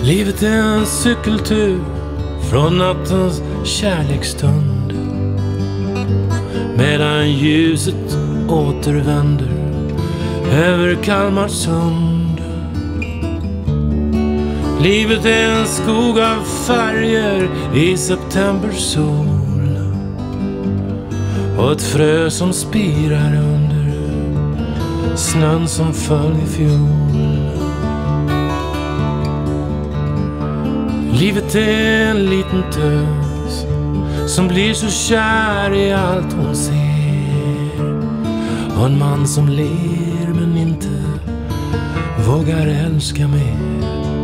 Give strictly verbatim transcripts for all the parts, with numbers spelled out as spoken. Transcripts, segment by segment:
Livet är en cykeltur från nattens kärleksstund, medan ljuset återvänder över Kalmarsund. Livet är en skog av färger i septembersol, och ett frö som spirar under snön som föll i fjol. Livet är en liten tös som blir så kär i allt hon ser, och en man som ler men inte vågar älska mer.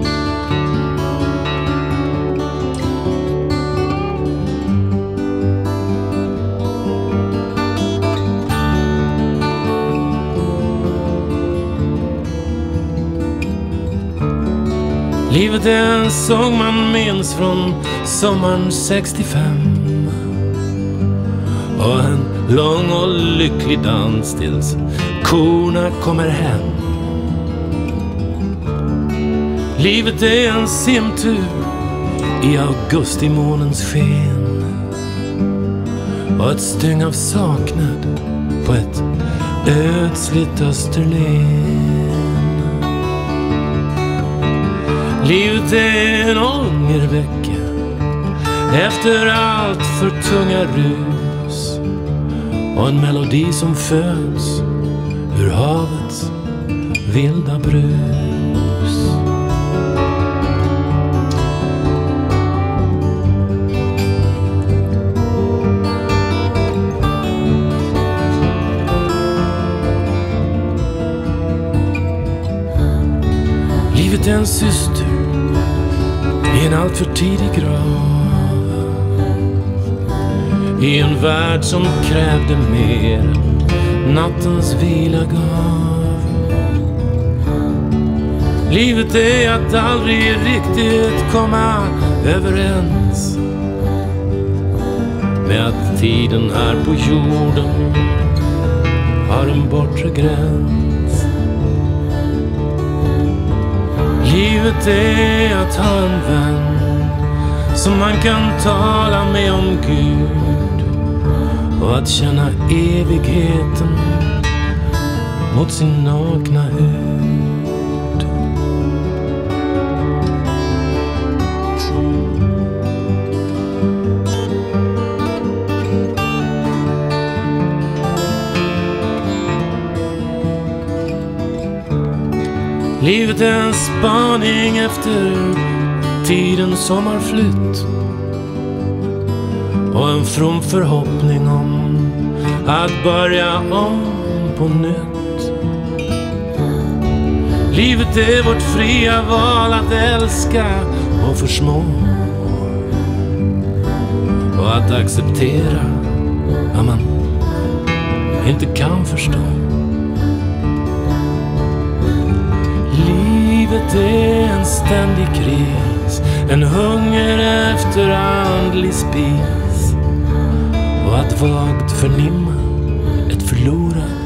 Livet är en sång man minns från sommaren sextiofem, och en lång och lycklig dans tills korna kommer hem. Livet är en simtur i augustimånens sken, och ett styng av saknad på ett ödsligt Österlen. Livet är en ångervecka efter allt för tunga rus, och en melodi som föds ur havets vilda brus. Livet är en syster i en allt för tidig grav, i en värld som krävde mer än nattens vila gav. Livet är att aldrig riktigt komma överens, med att tiden här på jorden har en bortre gräns. Livet är att ha en vän som man kan tala med om Gud, och att känna evigheten mot sin nakna hud. Livet är en spaning efter tiden som har flytt, och en from förhoppning om att börja om på nytt. Livet är vårt fria val att älska och försmå, och att acceptera vad man inte kan förstå. Livet är en ständig kris, en hunger efter andlig spis, och att vagt förnimma ett förlorat